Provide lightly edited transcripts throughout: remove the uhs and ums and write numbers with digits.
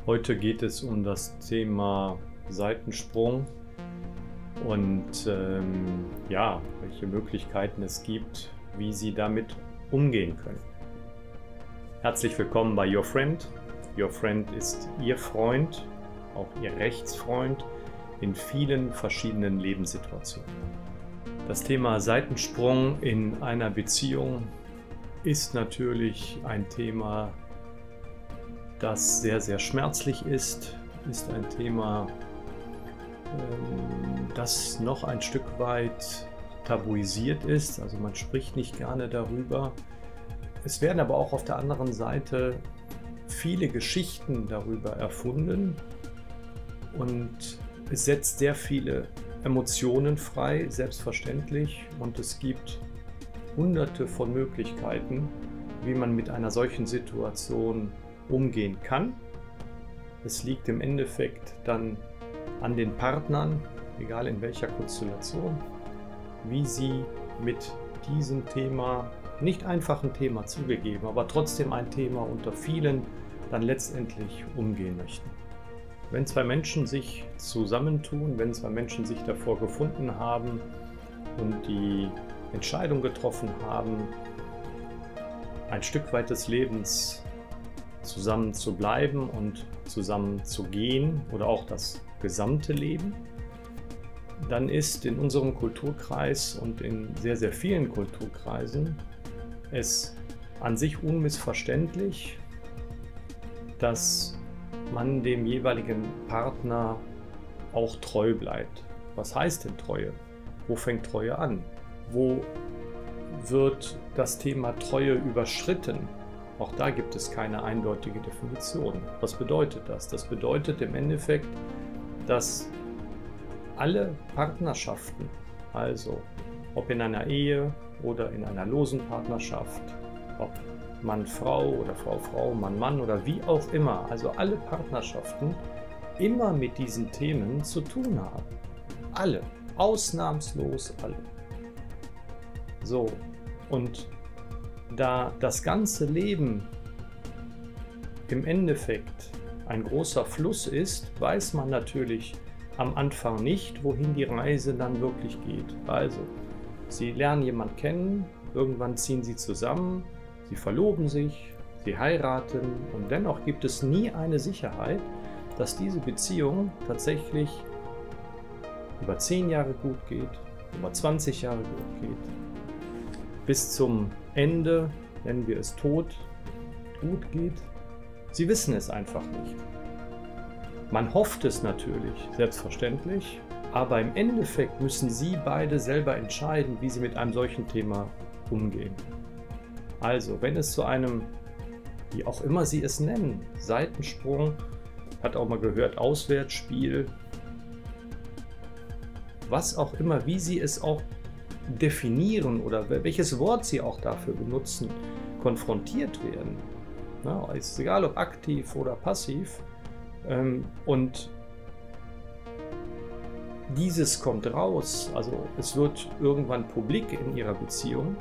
Heute geht es um das Thema Seitensprung und ja, welche Möglichkeiten es gibt, wie Sie damit umgehen können. Herzlich willkommen bei Your Friend. Your Friend ist Ihr Freund, auch Ihr Rechtsfreund in vielen verschiedenen Lebenssituationen. Das Thema Seitensprung in einer Beziehung ist natürlich ein Thema, das sehr, sehr schmerzlich ist ein Thema, das noch ein Stück weit tabuisiert ist, also man spricht nicht gerne darüber. Es werden aber auch auf der anderen Seite viele Geschichten darüber erfunden und es setzt sehr viele Emotionen frei, selbstverständlich, und es gibt hunderte von Möglichkeiten, wie man mit einer solchen Situation umgehen kann. Es liegt im Endeffekt dann an den Partnern, egal in welcher Konstellation, wie sie mit diesem Thema, nicht einfachen Thema zugegeben, aber trotzdem ein Thema unter vielen, dann letztendlich umgehen möchten. Wenn zwei Menschen sich zusammentun, wenn zwei Menschen sich davor gefunden haben und die Entscheidung getroffen haben, ein Stück weit des Lebens zusammen zu bleiben und zusammen zu gehen oder auch das gesamte Leben, dann ist in unserem Kulturkreis und in sehr, sehr vielen Kulturkreisen es an sich unmissverständlich, dass man dem jeweiligen Partner auch treu bleibt. Was heißt denn Treue? Wo fängt Treue an? Wo wird das Thema Treue überschritten? Auch da gibt es keine eindeutige Definition. Was bedeutet das? Das bedeutet im Endeffekt, dass alle Partnerschaften, also ob in einer Ehe oder in einer losen Partnerschaft, ob Mann-Frau oder Frau-Frau, Mann-Mann oder wie auch immer, also alle Partnerschaften immer mit diesen Themen zu tun haben. Alle, ausnahmslos alle. So, und da das ganze Leben im Endeffekt ein großer Fluss ist, weiß man natürlich am Anfang nicht, wohin die Reise dann wirklich geht. Also, Sie lernen jemanden kennen, irgendwann ziehen Sie zusammen, Sie verloben sich, Sie heiraten und dennoch gibt es nie eine Sicherheit, dass diese Beziehung tatsächlich über 10 Jahre gut geht, über 20 Jahre gut geht, bis zum Ende, nennen wir es Tod, gut geht. Sie wissen es einfach nicht. Man hofft es natürlich, selbstverständlich, aber im Endeffekt müssen Sie beide selber entscheiden, wie Sie mit einem solchen Thema umgehen. Also, wenn es zu einem, wie auch immer Sie es nennen, Seitensprung, hat auch mal gehört, Auswärtsspiel, was auch immer, wie Sie es auch definieren oder welches Wort Sie auch dafür benutzen, konfrontiert werden. Na, ist egal, ob aktiv oder passiv. Und dieses kommt raus, also es wird irgendwann publik in Ihrer Beziehung,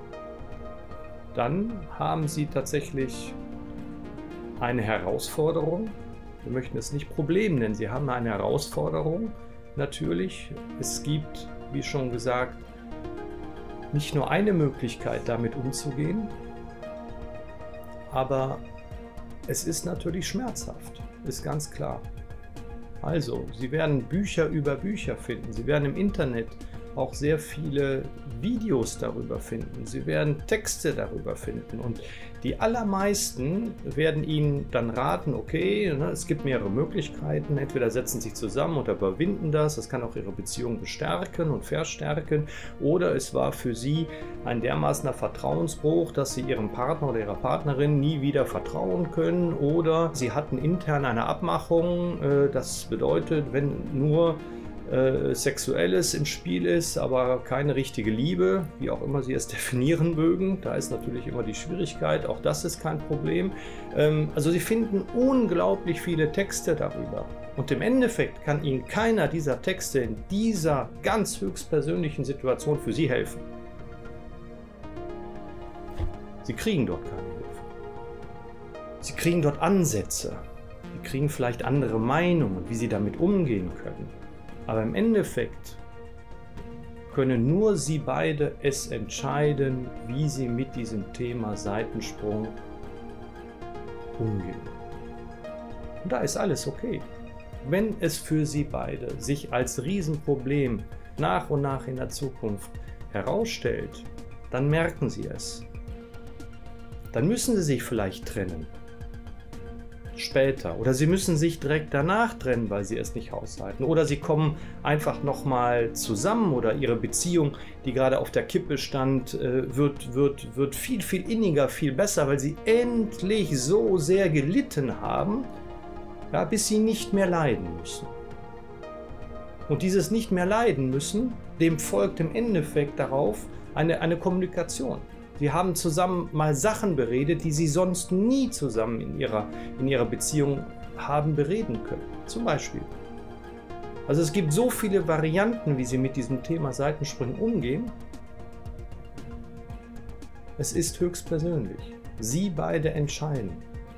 dann haben Sie tatsächlich eine Herausforderung. Wir möchten es nicht Problem nennen, Sie haben eine Herausforderung. Natürlich, es gibt, wie schon gesagt, nicht nur eine Möglichkeit, damit umzugehen, aber es ist natürlich schmerzhaft, ist ganz klar. Also, Sie werden Bücher über Bücher finden, Sie werden im Internet auch sehr viele Videos darüber finden, Sie werden Texte darüber finden und die allermeisten werden Ihnen dann raten, okay, es gibt mehrere Möglichkeiten, entweder setzen Sie sich zusammen und überwinden das kann auch Ihre Beziehung bestärken und verstärken, oder es war für Sie ein dermaßener Vertrauensbruch, dass Sie Ihrem Partner oder Ihrer Partnerin nie wieder vertrauen können, oder Sie hatten intern eine Abmachung, das bedeutet, wenn nur Sexuelles im Spiel ist, aber keine richtige Liebe, wie auch immer Sie es definieren mögen. Da ist natürlich immer die Schwierigkeit, auch das ist kein Problem. Also Sie finden unglaublich viele Texte darüber. Und im Endeffekt kann Ihnen keiner dieser Texte in dieser ganz höchstpersönlichen Situation für Sie helfen. Sie kriegen dort keine Hilfe. Sie kriegen dort Ansätze. Sie kriegen vielleicht andere Meinungen, wie sie damit umgehen können. Aber im Endeffekt können nur sie beide es entscheiden, wie sie mit diesem Thema Seitensprung umgehen. Und da ist alles okay. Wenn es für sie beide sich als Riesenproblem nach und nach in der Zukunft herausstellt, dann merken sie es. Dann müssen sie sich vielleicht trennen. Später. Oder sie müssen sich direkt danach trennen, weil sie es nicht aushalten. Oder sie kommen einfach nochmal zusammen oder ihre Beziehung, die gerade auf der Kippe stand, wird viel, viel inniger, viel besser, weil sie endlich so sehr gelitten haben, ja, bis sie nicht mehr leiden müssen. Und dieses nicht mehr leiden müssen, dem folgt im Endeffekt darauf eine Kommunikation. Sie haben zusammen mal Sachen beredet, die sie sonst nie zusammen in ihrer Beziehung haben bereden können. Zum Beispiel. Also es gibt so viele Varianten, wie sie mit diesem Thema Seitensprung umgehen. Es ist höchstpersönlich. Sie beide entscheiden.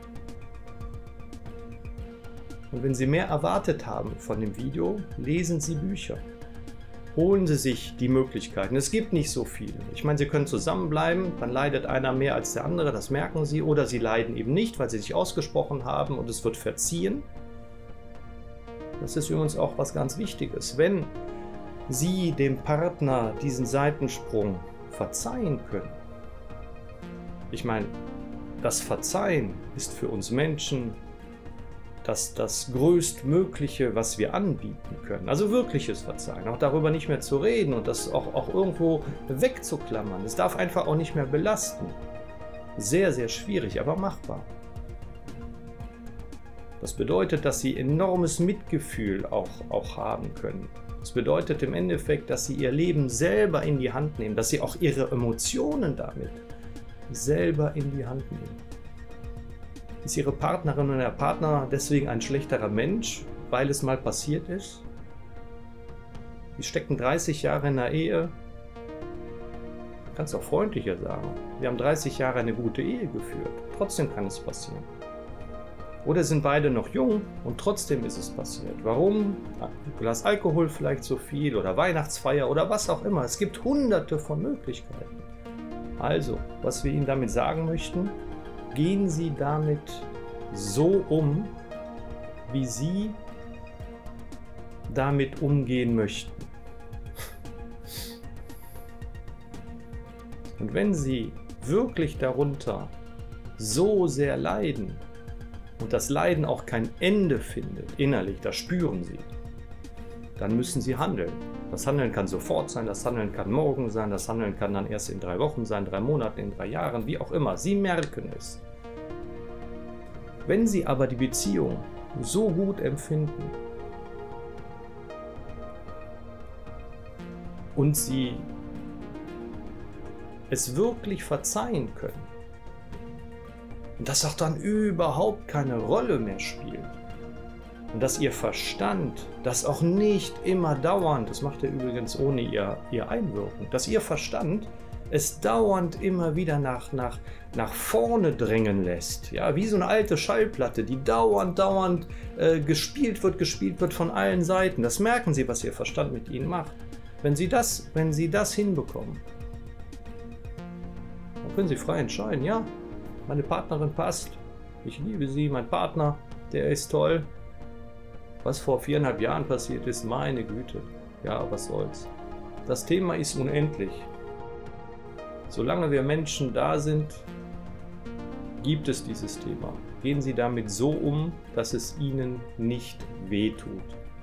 Und wenn Sie mehr erwartet haben von dem Video, lesen Sie Bücher. Holen Sie sich die Möglichkeiten. Es gibt nicht so viele. Ich meine, Sie können zusammenbleiben, dann leidet einer mehr als der andere, das merken Sie. Oder Sie leiden eben nicht, weil Sie sich ausgesprochen haben und es wird verziehen. Das ist übrigens auch was ganz Wichtiges. Wenn Sie dem Partner diesen Seitensprung verzeihen können, ich meine, das Verzeihen ist für uns Menschen das Größtmögliche, was wir anbieten können. Also wirkliches Verzeihen, auch darüber nicht mehr zu reden und das auch irgendwo wegzuklammern. Es darf einfach auch nicht mehr belasten. Sehr, sehr schwierig, aber machbar. Das bedeutet, dass Sie enormes Mitgefühl auch haben können. Das bedeutet im Endeffekt, dass Sie Ihr Leben selber in die Hand nehmen, dass Sie auch Ihre Emotionen damit selber in die Hand nehmen. Ist Ihre Partnerin oder der Partner deswegen ein schlechterer Mensch, weil es mal passiert ist? Sie stecken 30 Jahre in einer Ehe. Man kann es auch freundlicher sagen. Wir haben 30 Jahre eine gute Ehe geführt. Trotzdem kann es passieren. Oder sind beide noch jung und trotzdem ist es passiert. Warum? Ein Glas Alkohol vielleicht zu viel oder Weihnachtsfeier oder was auch immer. Es gibt hunderte von Möglichkeiten. Also, was wir Ihnen damit sagen möchten, gehen Sie damit so um, wie Sie damit umgehen möchten. Und wenn Sie wirklich darunter so sehr leiden und das Leiden auch kein Ende findet, innerlich, das spüren Sie, dann müssen Sie handeln. Das Handeln kann sofort sein, das Handeln kann morgen sein, das Handeln kann dann erst in 3 Wochen sein, 3 Monaten, in 3 Jahren, wie auch immer. Sie merken es. Wenn Sie aber die Beziehung so gut empfinden und Sie es wirklich verzeihen können und das auch dann überhaupt keine Rolle mehr spielt, und dass Ihr Verstand das auch nicht immer dauernd, das macht er übrigens ohne ihr Einwirken, dass Ihr Verstand es dauernd immer wieder nach vorne drängen lässt. Ja, wie so eine alte Schallplatte, die dauernd gespielt wird von allen Seiten. Das merken Sie, was Ihr Verstand mit Ihnen macht. Wenn Sie das hinbekommen, dann können Sie frei entscheiden, ja, meine Partnerin passt, ich liebe sie, mein Partner, der ist toll. Was vor 4,5 Jahren passiert ist, meine Güte, ja, was soll's. Das Thema ist unendlich. Solange wir Menschen da sind, gibt es dieses Thema. Gehen Sie damit so um, dass es Ihnen nicht wehtut.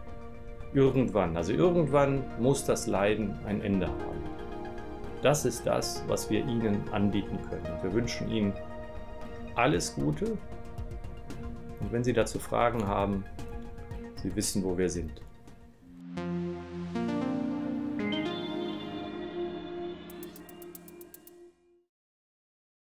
Irgendwann muss das Leiden ein Ende haben. Das ist das, was wir Ihnen anbieten können. Wir wünschen Ihnen alles Gute und wenn Sie dazu Fragen haben, Sie wissen, wo wir sind.